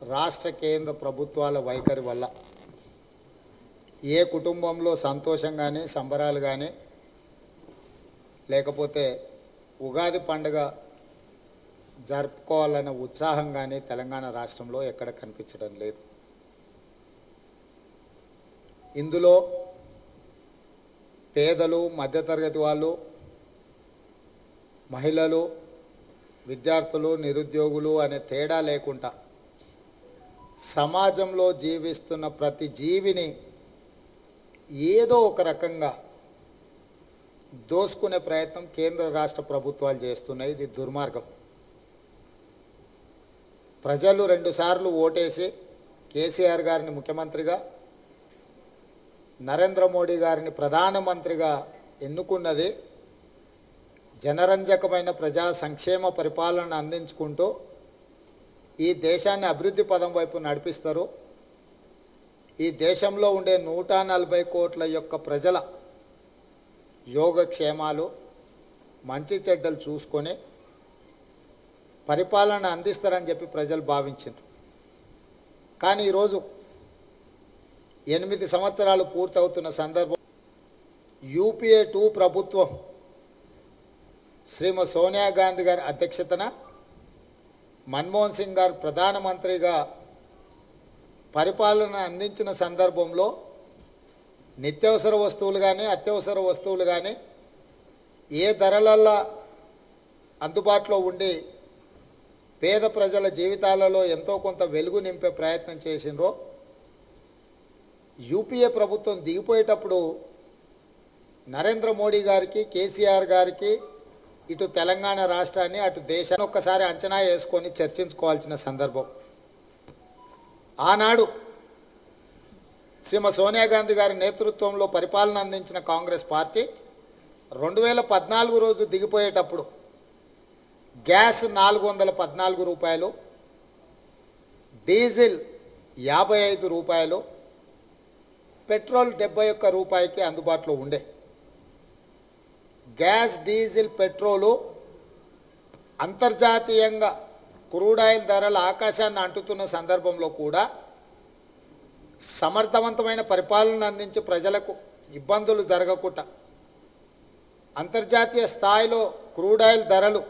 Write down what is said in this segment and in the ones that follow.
రాష్ట్ర కేంద్ర ప్రభుత్వాల వైఖరి వల్ల ఏ కుటుంబంలో సంతోషం కానీ సంబరాలు కానీ లేకపోతే ఉగాది పండుగ జరుపుకోవాలన్న ఉత్సాహం కానీ తెలంగాణ రాష్ట్రంలో ఎక్కడ కనిపించడం లేదు. ఇందులో పేదలు, మధ్యతరగతి వాళ్ళు, మహిళలు, విద్యార్థులు, నిరుద్యోగులు అనే తేడా లేకుండా సమాజంలో జీవిస్తున్న ప్రతి జీవిని ఏదో ఒక రకంగా దోసుకునే ప్రయత్నం కేంద్ర రాష్ట్ర ప్రభుత్వాలు చేస్తున్నాయి. ఇది దుర్మార్గం. ప్రజలు 2 సార్లు ఓటేసి కేసీఆర్ గారిని ముఖ్యమంత్రిగా, నరేంద్ర మోడీ గారిని ప్రధానమంత్రిగా ఎన్నుకున్నది జనరంజకమైన ప్రజా సంక్షేమ పరిపాలన అందించుకుంటూ ఈ దేశాన్ని అభివృద్ధి పదం వైపు నడిపిస్తారు. ఈ దేశంలో ఉండే 140 కోట్ల యొక్క ప్రజల యోగక్షేమాలు, మంచి చెడ్డలు చూసుకొని పరిపాలన అందిస్తారని చెప్పి ప్రజలు భావించారు. కానీ ఈరోజు 8 సంవత్సరాలు పూర్తవుతున్న సందర్భం యూపీఏ 2 ప్రభుత్వం శ్రీమతి సోనియా గాంధీ గారి అధ్యక్షతన మన్మోహన్ సింగ్ గారు ప్రధానమంత్రిగా పరిపాలన అందించిన సందర్భంలో నిత్యావసర వస్తువులు కానీ అత్యవసర వస్తువులు కానీ ఏ ధరలల్లో అందుబాటులో ఉండి పేద ప్రజల జీవితాలలో ఎంతో కొంత వెలుగు నింపే ప్రయత్నం చేసినరో యూపీఏ ప్రభుత్వం దిగిపోయేటప్పుడు నరేంద్ర మోడీ గారికి, కేసీఆర్ గారికి ఇటు తెలంగాణ రాష్ట్రాన్ని అటు దేశాన్ని ఒక్కసారి అంచనా వేసుకొని చర్చించుకోవాల్సిన సందర్భం. ఆనాడు శ్రీమతి సోనియా గాంధీ గారి నేతృత్వంలో పరిపాలన అందించిన కాంగ్రెస్ పార్టీ 2014 రోజు దిగిపోయేటప్పుడు గ్యాస్ 414 రూపాయలు, డీజిల్ 55 రూపాయలు, పెట్రోల్ 71 రూపాయకి అందుబాటులో ఉండే. గ్యాస్, డీజిల్, పెట్రోలు అంతర్జాతీయంగా క్రూడ్ ఆయిల్ ధరలు ఆకాశాన్ని అంటుతున్న సందర్భంలో కూడా సమర్థవంతమైన పరిపాలన అందించి ప్రజలకు ఇబ్బందులు జరగకుండా అంతర్జాతీయ స్థాయిలో క్రూడ్ ఆయిల్ ధరలు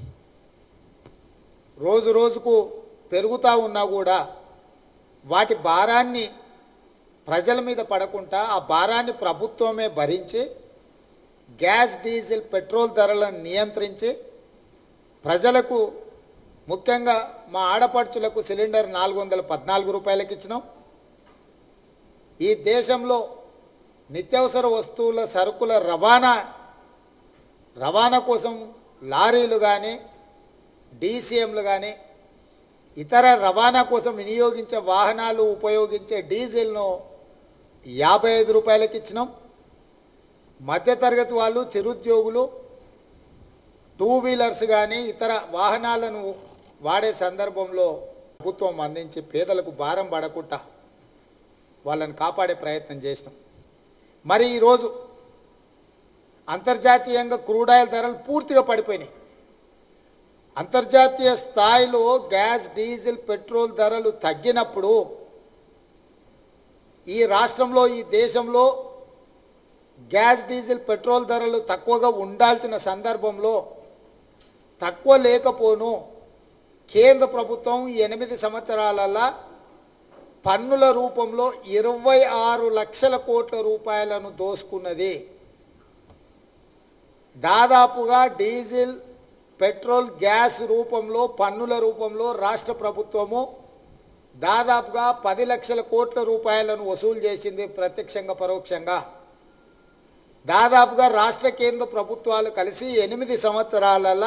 రోజు రోజుకు పెరుగుతూ ఉన్నా కూడా వాటి భారాన్ని ప్రజల మీద పడకుండా ఆ భారాన్ని ప్రభుత్వమే భరించి గ్యాస్, డీజిల్, పెట్రోల్ ధరలను నియంత్రించి ప్రజలకు, ముఖ్యంగా మా ఆడపడుచులకు సిలిండర్ 414 రూపాయలకి ఇచ్చినాం. ఈ దేశంలో నిత్యావసర వస్తువుల సరుకుల రవాణా కోసం లారీలు కానీ, డీసీఎంలు కానీ, ఇతర రవాణా కోసం వినియోగించే వాహనాలు ఉపయోగించే డీజిల్ను 55 రూపాయలకి ఇచ్చినాం. మధ్యతరగతి వాళ్ళు, చిరుద్యోగులు 2 వీలర్స్ కానీ ఇతర వాహనాలను వాడే సందర్భంలో ప్రభుత్వం అందించి పేదలకు భారం పడకుండా వాళ్ళని కాపాడే ప్రయత్నం చేసినాం. మరి ఈరోజు అంతర్జాతీయంగా క్రూడ్ ఆయిల్ ధరలు పూర్తిగా పడిపోయినాయి. అంతర్జాతీయ స్థాయిలో గ్యాస్, డీజిల్, పెట్రోల్ ధరలు తగ్గినప్పుడు ఈ రాష్ట్రంలో, ఈ దేశంలో గ్యాస్, డీజిల్, పెట్రోల్ ధరలు తక్కువగా ఉండాల్సిన సందర్భంలో తక్కువ లేకపోను కేంద్ర ప్రభుత్వం 8 సంవత్సరాలలో పన్నుల రూపంలో 26 లక్షల కోట్ల రూపాయలను దోసుకున్నది. దాదాపుగా డీజిల్, పెట్రోల్, గ్యాస్ రూపంలో, పన్నుల రూపంలో రాష్ట్ర ప్రభుత్వము దాదాపుగా 10 లక్షల కోట్ల రూపాయలను వసూలు చేసింది, ప్రత్యక్షంగా పరోక్షంగా. దాదాపుగా రాష్ట్ర కేంద్ర ప్రభుత్వాలు కలిసి 8 సంవత్సరాలలో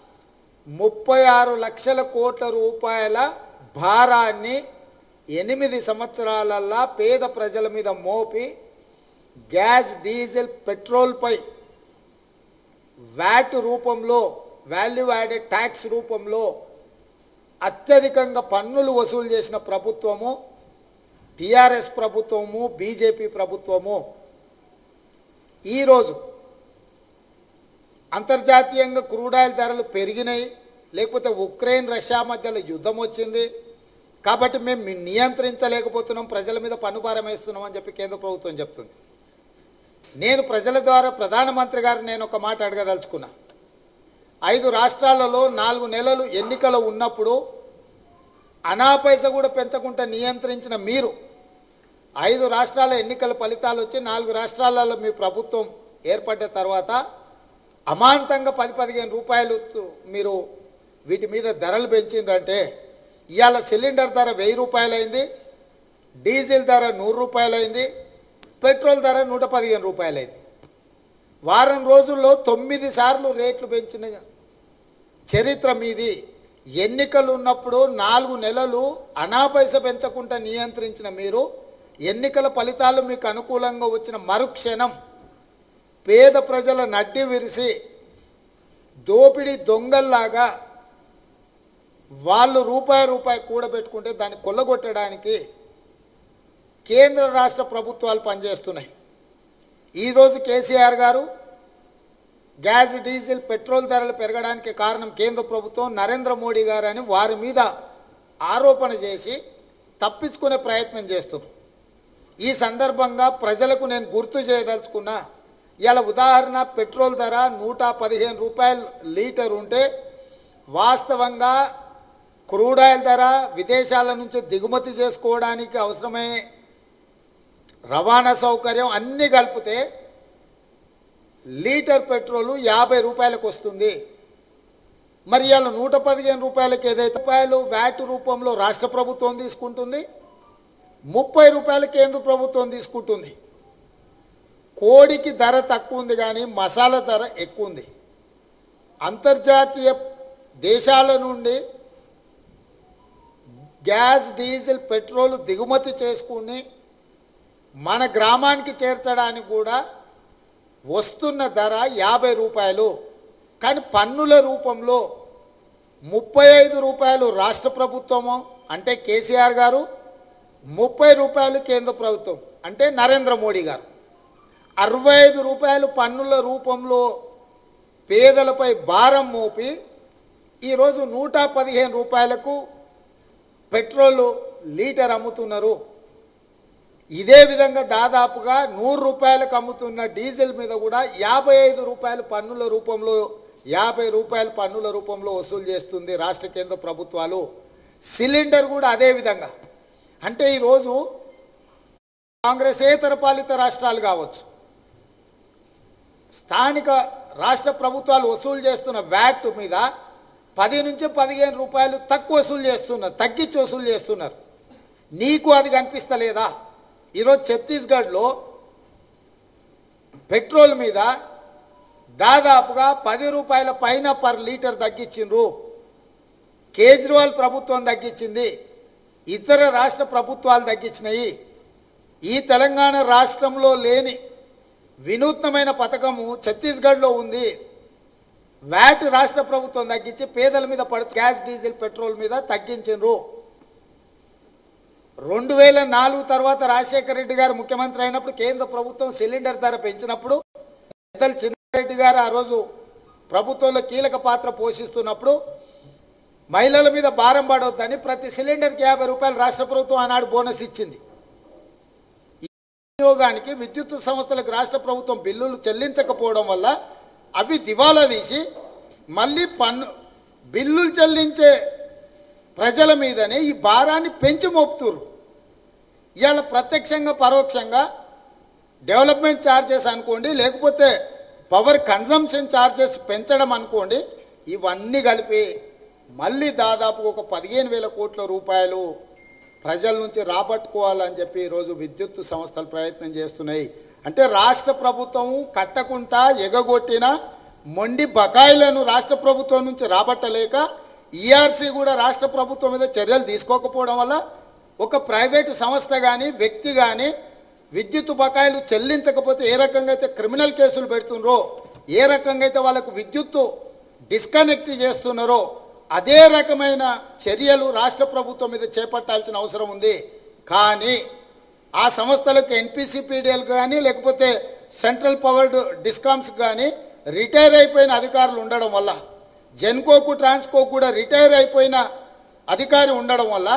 36 లక్షల కోట్ల రూపాయల భారాన్ని 8 సంవత్సరాలలో పేద ప్రజల మీద మోపి గ్యాస్, డీజిల్, పెట్రోల్పై వ్యాట్ రూపంలో, వాల్యూ యాడెడ్ ట్యాక్స్ రూపంలో అత్యధికంగా పన్నులు వసూలు చేసిన ప్రభుత్వము టీఆర్ఎస్ ప్రభుత్వము, బీజేపీ ప్రభుత్వము. ఈరోజు అంతర్జాతీయంగా క్రూడ్ ఆయిల్ ధరలు పెరిగినాయి, లేకపోతే ఉక్రెయిన్, రష్యా మధ్యలో యుద్ధం వచ్చింది, కాబట్టి మేము నియంత్రించలేకపోతున్నాం, ప్రజల మీద పన్నుభారం వేస్తున్నాం అని చెప్పి కేంద్ర ప్రభుత్వం చెప్తుంది. నేను ప్రజల ద్వారా ప్రధానమంత్రి గారు నేను ఒక మాట అడగదలుచుకున్నా. 5 రాష్ట్రాలలో 4 నెలలు ఎన్నికలు ఉన్నప్పుడు అనాపైస కూడా పెంచకుండా నియంత్రించిన మీరు 5 రాష్ట్రాల ఎన్నికల ఫలితాలు వచ్చి 4 రాష్ట్రాలలో మీ ప్రభుత్వం ఏర్పడ్డ తర్వాత అమాంతంగా 10-15 రూపాయలు మీరు వీటి మీద ధరలు పెంచిందంటే ఇవాళ సిలిండర్ ధర 1000 రూపాయలు అయింది, డీజిల్ ధర 100 రూపాయలు అయింది, పెట్రోల్ ధర 115 రూపాయలు అయింది. వారం రోజుల్లో 9 సార్లు రేట్లు పెంచిన చరిత్ర మీది. ఎన్నికలు ఉన్నప్పుడు 4 నెలలు అనాపైస పెంచకుండా నియంత్రించిన మీరు ఎన్నికల ఫలితాలు మీకు అనుకూలంగా వచ్చిన మరుక్షణం పేద ప్రజల నడ్డి విరిసి దోపిడీ దొంగల్లాగా వాళ్ళు రూపాయి కూడబెట్టుకుంటే దాన్ని కొల్లగొట్టడానికి కేంద్ర రాష్ట్ర ప్రభుత్వాలు పనిచేస్తున్నాయి. ఈరోజు కేసీఆర్ గారు గ్యాస్, డీజిల్, పెట్రోల్ ధరలు పెరగడానికి కారణం కేంద్ర ప్రభుత్వం, నరేంద్ర మోడీ గారు అని వారి మీద ఆరోపణ చేసి తప్పించుకునే ప్రయత్నం చేస్తున్నారు. ఈ సందర్భంగా ప్రజలకు నేను గుర్తు చేయదలుచుకున్నా, ఇలా ఉదాహరణ పెట్రోల్ ధర 115 రూపాయలు లీటర్ ఉంటే వాస్తవంగా క్రూడ్ ఆయిల్ ధర విదేశాల నుంచి దిగుమతి చేసుకోవడానికి అవసరమయ్యే రవాణా సౌకర్యం అన్నీ కలిపితే లీటర్ పెట్రోలు 50 రూపాయలకు వస్తుంది. మరి ఇవాళ 115 రూపాయలకి ఏదైతే రూపాయలు వ్యాట్ రూపంలో రాష్ట్ర ప్రభుత్వం తీసుకుంటుంది, 30 రూపాయలు కేంద్ర ప్రభుత్వం తీసుకుంటుంది. కోడికి ధర తక్కువ ఉంది కానీ మసాలా ధర ఎక్కువ ఉంది. అంతర్జాతీయ దేశాల నుండి గ్యాస్, డీజిల్, పెట్రోల్ దిగుమతి చేసుకుని మన గ్రామానికి చేర్చడానికి కూడా వస్తున్న ధర 50 రూపాయలు. కానీ పన్నుల రూపంలో 35 రూపాయలు రాష్ట్ర ప్రభుత్వము అంటే కేసీఆర్ గారు, 30 రూపాయలు కేంద్ర ప్రభుత్వం అంటే నరేంద్ర మోడీ గారు, 65 రూపాయలు పన్నుల రూపంలో పేదలపై భారం మోపి ఈరోజు 115 రూపాయలకు పెట్రోలు లీటర్ అమ్ముతున్నారు. ఇదే విధంగా దాదాపుగా 100 రూపాయలకు అమ్ముతున్న డీజిల్ మీద కూడా 55 రూపాయలు పన్నుల రూపంలో 50 రూపాయలు పన్నుల రూపంలో వసూలు చేస్తుంది రాష్ట్ర కేంద్ర ప్రభుత్వాలు. సిలిండర్ కూడా అదే విధంగా. అంటే ఈరోజు కాంగ్రెసేతర పాలిత రాష్ట్రాలు కావచ్చు, స్థానిక రాష్ట్ర ప్రభుత్వాలు వసూలు చేస్తున్న వ్యాట్ మీద 10 నుంచి 15 రూపాయలు తక్కువ వసూలు చేస్తున్నారు, తగ్గించి వసూలు చేస్తున్నారు. నీకు అది కనిపిస్తలేదా? ఈరోజు ఛత్తీస్గఢ్లో పెట్రోల్ మీద దాదాపుగా 10 రూపాయల పైన పర్ లీటర్ తగ్గించిండ్రు. కేజ్రీవాల్ ప్రభుత్వం తగ్గించింది, ఇతర రాష్ట్ర ప్రభుత్వాలు తగ్గించినాయి. ఈ తెలంగాణ రాష్ట్రంలో లేని వినూత్నమైన పథకము ఛత్తీస్గఢ్లో ఉంది. వ్యాట్ రాష్ట్ర ప్రభుత్వం తగ్గించి పేదల మీద పడుతూ గ్యాస్, డీజిల్, పెట్రోల్ మీద తగ్గించిండ్రు. 2004 తర్వాత రాజశేఖర రెడ్డి గారు ముఖ్యమంత్రి అయినప్పుడు కేంద్ర ప్రభుత్వం సిలిండర్ ధర పెంచినప్పుడు పెద్దలు చిన్నారెడ్డి గారు ఆ రోజు ప్రభుత్వంలో కీలక పాత్ర పోషిస్తున్నప్పుడు మహిళల మీద భారం పడవద్దని ప్రతి సిలిండర్కి 50 రూపాయలు రాష్ట్ర ప్రభుత్వం ఆనాడు బోనస్ ఇచ్చింది. ఈ వినియోగానికి విద్యుత్ సంస్థలకు రాష్ట్ర ప్రభుత్వం బిల్లులు చెల్లించకపోవడం వల్ల అవి దివాలా తీసి మళ్ళీ బిల్లులు చెల్లించే ప్రజల మీదనే ఈ భారాన్ని పెంచి మోపుతున్నారు. ఇవాళ ప్రత్యక్షంగా పరోక్షంగా డెవలప్మెంట్ ఛార్జెస్ అనుకోండి, లేకపోతే పవర్ కన్జంప్షన్ ఛార్జెస్ పెంచడం అనుకోండి, ఇవన్నీ కలిపి మళ్ళీ దాదాపు ఒక 15,000 కోట్ల రూపాయలు ప్రజల నుంచి రాబట్టుకోవాలని చెప్పి ఈరోజు విద్యుత్ సంస్థలు ప్రయత్నం చేస్తున్నాయి. అంటే రాష్ట్ర ప్రభుత్వం కట్టకుండా ఎగగొట్టిన మొండి బకాయిలను రాష్ట్ర ప్రభుత్వం నుంచి రాబట్టలేక ఈఆర్సీ కూడా రాష్ట్ర ప్రభుత్వం మీద చర్యలు తీసుకోకపోవడం వల్ల ఒక ప్రైవేటు సంస్థ కానీ వ్యక్తి కానీ విద్యుత్ బకాయిలు చెల్లించకపోతే ఏ రకంగా అయితే క్రిమినల్ కేసులు పెడుతున్నారో, ఏ రకంగా అయితే వాళ్ళకు విద్యుత్తు డిస్కనెక్ట్ చేస్తున్నారో అదే రకమైన చర్యలు రాష్ట్ర ప్రభుత్వం మీద చేపట్టాల్సిన అవసరం ఉంది. కానీ ఆ సంస్థలకు ఎన్పిసిపిడిఎల్ కానీ లేకపోతే సెంట్రల్ పవర్ డిస్కామ్స్ కానీ రిటైర్ అయిపోయిన అధికారులు ఉండడం వల్ల, జెన్కోకు ట్రాన్స్కో కూడా రిటైర్ అయిపోయిన అధికారి ఉండడం వల్ల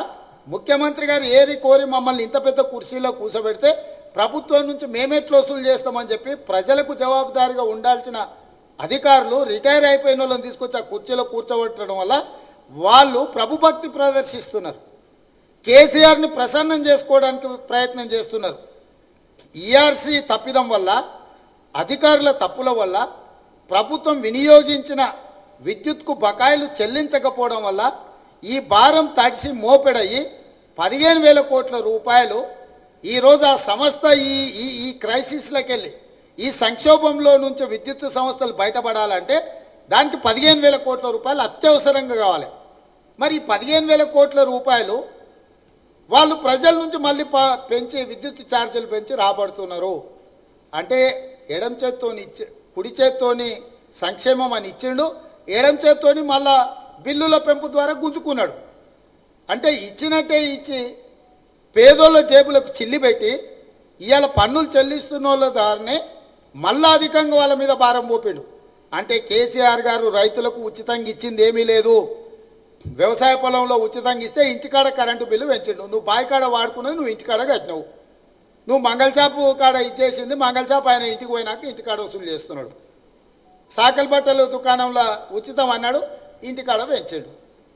ముఖ్యమంత్రి గారు ఏరి కోరి మమ్మల్ని ఇంత పెద్ద కుర్చీలో కూర్చోబెడితే ప్రభుత్వం నుంచి మేమెట్లు వసూలు చేస్తామని చెప్పి ప్రజలకు జవాబుదారీగా ఉండాల్సిన అధికారులు రిటైర్ అయిపోయిన వాళ్ళని తీసుకొచ్చి ఆ కుర్చీలో కూర్చోబెట్టడం వల్ల వాళ్ళు ప్రభుభక్తి ప్రదర్శిస్తున్నారు. కేసీఆర్ని ప్రసన్నం చేసుకోవడానికి ప్రయత్నం చేస్తున్నారు. ఈఆర్సీ తప్పిదం వల్ల, అధికారుల తప్పుల వల్ల, ప్రభుత్వం వినియోగించిన విద్యుత్కు బకాయిలు చెల్లించకపోవడం వల్ల ఈ భారం తడిసి మోపెడయి 15,000 కోట్ల రూపాయలు ఈరోజు ఆ సంస్థ ఈ క్రైసిస్లోకి వెళ్ళి ఈ సంక్షోభంలో నుంచి విద్యుత్ సంస్థలు బయటపడాలంటే దానికి 15,000 కోట్ల రూపాయలు అత్యవసరంగా కావాలి. మరి ఈ 15,000 కోట్ల రూపాయలు వాళ్ళు ప్రజల నుంచి మళ్ళీ పెంచి విద్యుత్ ఛార్జీలు పెంచి రాబడుతున్నారు. అంటే ఎడం చేత్తోని కుడి చేత్తోని సంక్షేమం అని ఇచ్చిండు, ఎడం చేత్తోని మళ్ళా బిల్లుల పెంపు ద్వారా గుంజుకున్నాడు. అంటే ఇచ్చినట్టే ఇచ్చి పేదోళ్ళ జేబులకు చిల్లి పెట్టి ఇవాళ పన్నులు చెల్లిస్తున్న వాళ్ళ ద్వారానే మళ్ళా అధికంగా వాళ్ళ మీద భారం మోపాడు. అంటే కేసీఆర్ గారు రైతులకు ఉచితంగా ఇచ్చింది ఏమీ లేదు. వ్యవసాయ పొలంలో ఉచితంగా ఇస్తే ఇంటికాడ కరెంటు బిల్లు పెంచిండు. నువ్వు బావి కాడ వాడుకున్నది నువ్వు ఇంటికాడ కట్టినావు. నువ్వు మంగళషాపు కాడ ఇచ్చేసింది, మంగళషాపు ఆయన ఇంటికి పోయినాక ఇంటికాడ వసూలు చేస్తున్నాడు. సాకలి బట్టలు దుకాణంలో ఉచితం అన్నాడు, ఇంటికాడ పెంచాడు.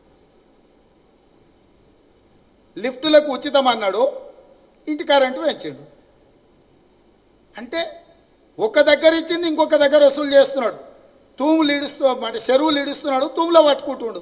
లిఫ్టులకు ఉచితం అన్నాడు, ఇంటి కరెంటు పెంచాడు. అంటే ఒక దగ్గర ఇచ్చింది ఇంకొక దగ్గర వసూలు చేస్తున్నాడు. తూములు ఇడుస్తూ అంటే చెరువులు ఇడుస్తున్నాడు, తూములో పట్టుకుంటున్నాడు.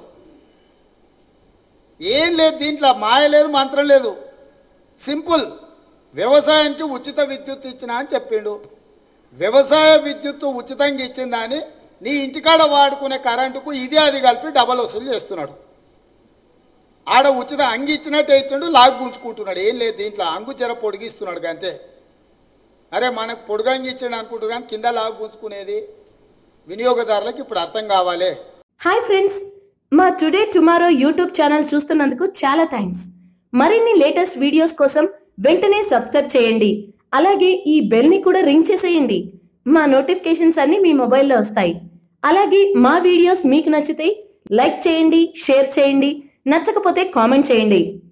ఏం లేదు దీంట్లో, మాయ లేదు, మంత్రం లేదు. సింపుల్. వ్యవసాయానికి ఉచిత విద్యుత్ ఇచ్చినా అని చెప్పిండు. వ్యవసాయ విద్యుత్తు ఉచితంగా ఇచ్చిందా అని నీ ఇంటికాడ వాడుకునే కరెంటుకు ఇది అది కలిపి డబల్ వసూలు చేస్తున్నాడు. ఆడ ఉచిత అంగి ఇచ్చినట్టే ఇచ్చిండు, లాగు గుంజుకుంటున్నాడు. ఏం లేదు దీంట్లో, అంగు జర పొడిగిస్తున్నాడు అంతే. అరే మనకు పొడుగంగి ఇచ్చాడు అనుకుంటున్నాడు కానీ కింద లాగు గుంజుకునేది వినియోగదారులకు ఇప్పుడు అర్థం కావాలి. హాయ్ ఫ్రెండ్స్, మా టుడే టుమారో యూట్యూబ్ ఛానల్ చూస్తున్నందుకు చాలా థ్యాంక్స్. మరిన్ని లేటెస్ట్ వీడియోస్ కోసం వెంటనే సబ్స్క్రైబ్ చేయండి. అలాగే ఈ బెల్ ని కూడా రింగ్ చేసేయండి. మా నోటిఫికేషన్స్ అన్ని మీ మొబైల్లో వస్తాయి. అలాగే మా వీడియోస్ మీకు నచ్చితే లైక్ చేయండి, షేర్ చేయండి, నచ్చకపోతే కామెంట్ చేయండి.